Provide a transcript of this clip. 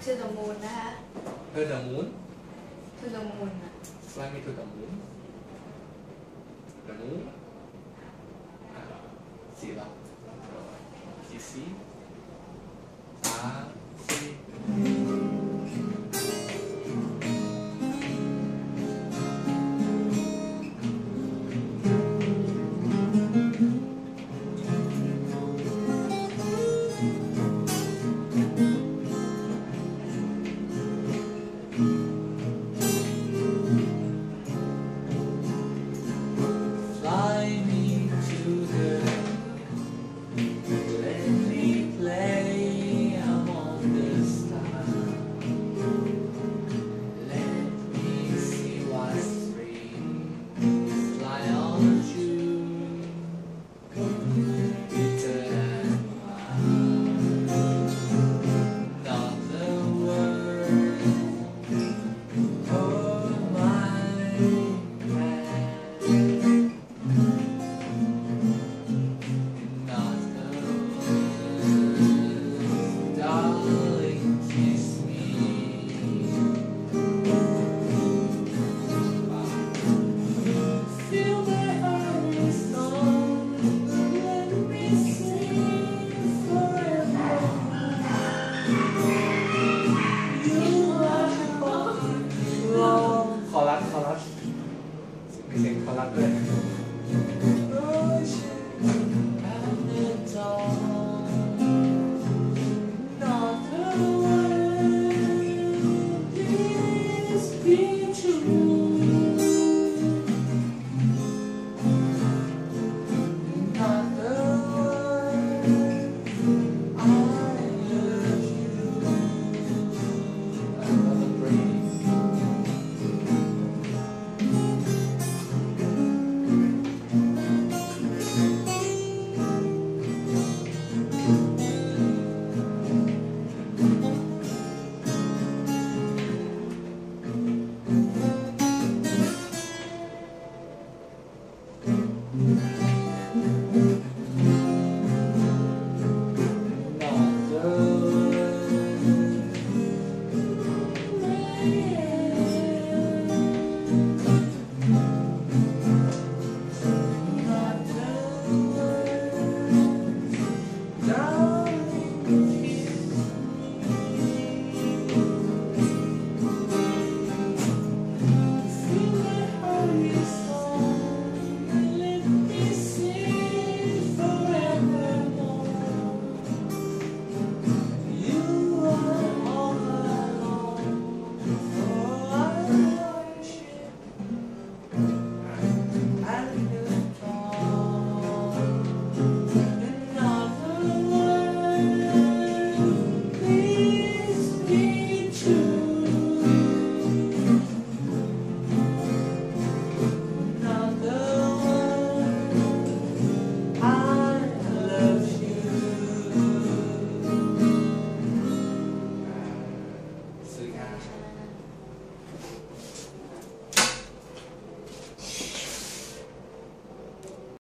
To the moon นะคะ To the moon To the moon นะ Fly me to the moon The moon 4 รอบ4 3 4 Fly me to the let me play among the stars. Let me see what spring fly on June. Bitter and mild, not the word. Hold my hand. Not the words, darling, kiss me. Feel my heart is on, let me sing forever. You are long. ขอรัดมีเสียงขอรัดด้วย Not the